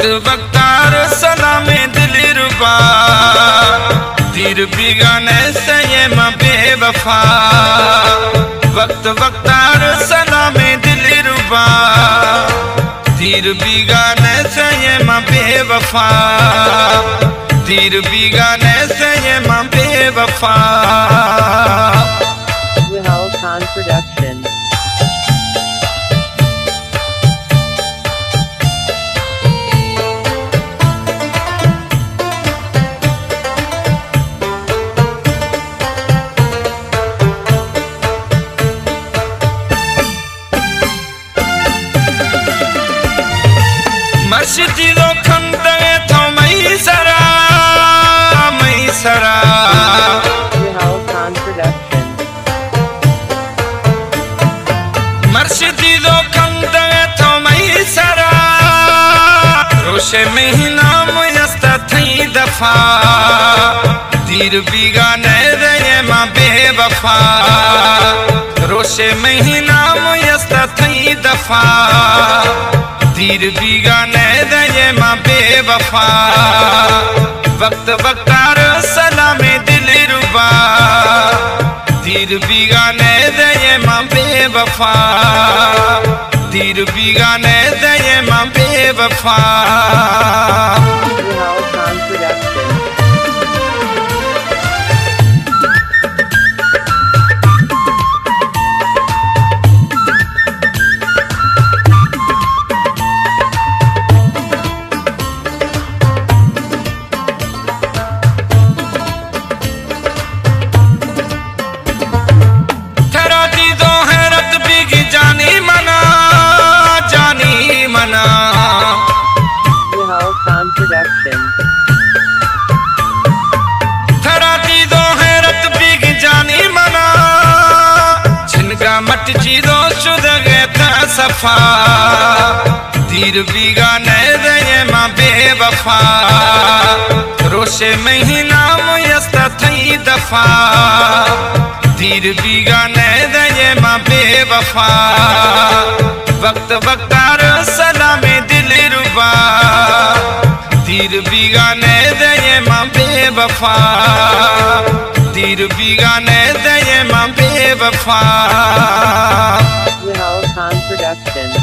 वक्त वक्तार सलामे दिल रुबा तीर बिगाने से ये माँ बेवफा। वक्त वक्तार सलामे दिल रुबा तीर बिगाने से ये माँ बेवफा। तीर बिगाने से ये माँ बेवफा। Wihal Khan Production. मस्जिदों खंडे थो मई सरा मई सरा। Wihal Khan Production. मस्जिदों खंडे थो मई सरा रोशे महीना मुयस्ता थई दफा। तीर बिगाने रे माँ बेवफा रोशे महीना मुयस्ता थई दफा। तीर बिगाने दे माँ बेवफा। वक्त वक्तार सलामे दिल रुबा तीर बिगाने दे माँ बेवफा। तीर बिगाने दे माँ बेवफा। Wihal Khan Production. Wihal Khan Production. थराती दो हैरत बिग जानी मना छिनका मट चीदो शुद्ध गए था सफा। तीर बिगाने दे माँ बेवफा रोशे महीना मुयस्ता थई दफा। तीर बिगाने दे माँ बेवफा। वक्त वक्तार सलामे दिल रुबा तीर बिगाने दे माँ बेवफा। तीर बिगाने दे माँ बेवफा। Wihal Khan Production.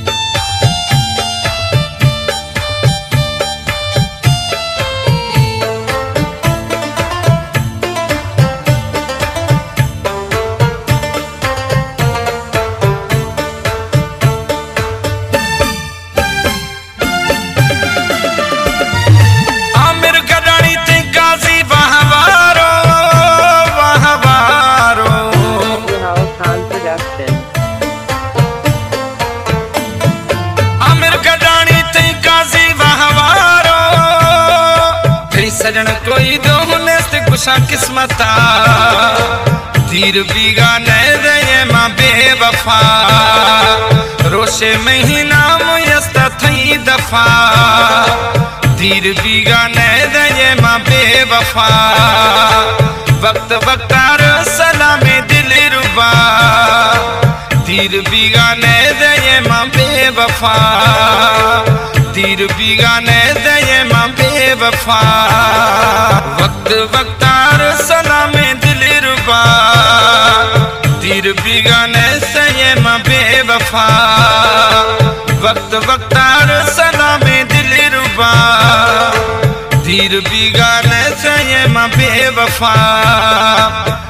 सजन कोई दोस्त गुस्सा किस्मता। तीर बिगाने दे माँ बेवफा रोशे महीना मुयस्ता थई दफा। तीर बिगाने दे माँ बेवफा। वक्त वक्तार सलामे दिल रुबा तीर बिगाने दे माँ बेवफा। तीर बिगाने दे माँ बेवफा। वक्त वक्तार सलामे दिल रुबा तीर बिगाने से माँ बेवफा। वक्त वक्तार सलामे दिल रुबा तीर बिगाने से माँ बेवफा।